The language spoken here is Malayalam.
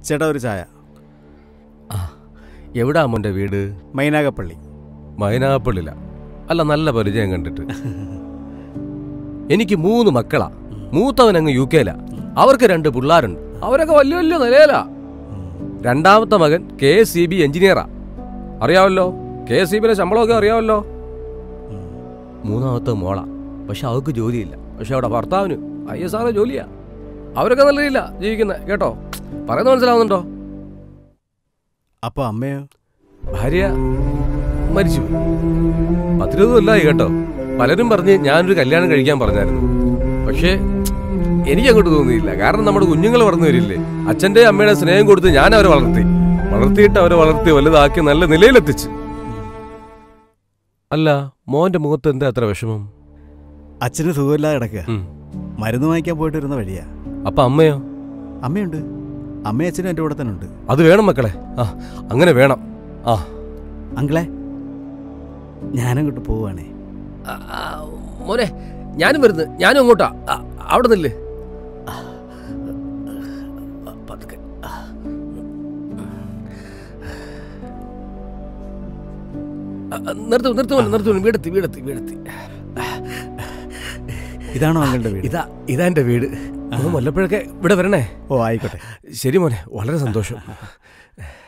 ചേട്ടാ ഒരു ചായ. എവിടാ മോൻ്റെ വീട്? മൈനാഗപ്പള്ളി. മൈനാഗപ്പള്ളിയില? അല്ല, നല്ല പരിചയം കണ്ടിട്ട്. എനിക്ക് 3 മക്കളാ. മൂത്തവൻ അങ്ങ് UK ലാ. അവർക്ക് 2 പിള്ളേരുണ്ട്. അവരൊക്കെ വലിയ വലിയ നിലയിലാ. രണ്ടാമത്തെ മകൻ KSEB എഞ്ചിനീയറാ. അറിയാമല്ലോ, KSEBിലെ ശമ്പളമൊക്കെ അറിയാമല്ലോ. മൂന്നാമത്തെ മോളാ. പക്ഷെ അവൾക്ക് ജോലിയില്ല. പക്ഷെ അവിടെ ഭർത്താവിന് ISR ജോലിയാ. അവരൊക്കെ നല്ല രീതിയില്ല ജീവിക്കുന്നത് കേട്ടോ. പറയുന്നത് മനസ്സിലാവുന്നുണ്ടോ? അപ്പൊ അമ്മയോ? ഭാര്യ മരിച്ചു. 10-20 കൊല്ലമായി കേട്ടോ. പലരും പറഞ്ഞ് ഞാനൊരു കല്യാണം കഴിക്കാൻ പറഞ്ഞായിരുന്നു. പക്ഷേ എനിക്കങ്ങോട്ട് തോന്നിയില്ല. കാരണം നമ്മുടെ കുഞ്ഞുങ്ങൾ വളർന്നു വരില്ലേ. അച്ഛൻ്റെ അമ്മയുടെ സ്നേഹം കൊടുത്ത് ഞാൻ അവരെ വളർത്തിയിട്ട് അവരെ വളർത്തി വലുതാക്കി നല്ല നിലയിലെത്തിച്ച്. അല്ല, മോന്റെ മുഖത്ത് എന്താ അത്ര വിഷമം? അച്ഛന് സുഖമില്ലാതെ കിടക്കുക. മരുന്ന് വാങ്ങിക്കാൻ പോയിട്ട് വരുന്ന വഴിയാ. അപ്പൊ അമ്മയോ? അമ്മയുണ്ട്. അമ്മയും അച്ഛനും എൻ്റെ കൂടെ തന്നെ ഉണ്ട്. അത് വേണം മക്കളെ. അങ്ങനെ വേണം. അങ്കിളെ, ഞാനങ്ങോട്ട് പോവാണേ. മോനെ, ഞാനും വരുന്നു. ഞാനും അങ്ങോട്ടാ. അവിടെ നില്ല്. നിർത്തും. വീടെത്തി. ഇതാണോ അങ്ങളുടെ വീട്? ഇതാ എൻ്റെ വീട്. വല്ലപ്പോഴൊക്കെ ഇവിടെ വരണേ. ഓ, ആയിക്കോട്ടെ. ശരി മോനെ, വളരെ സന്തോഷം.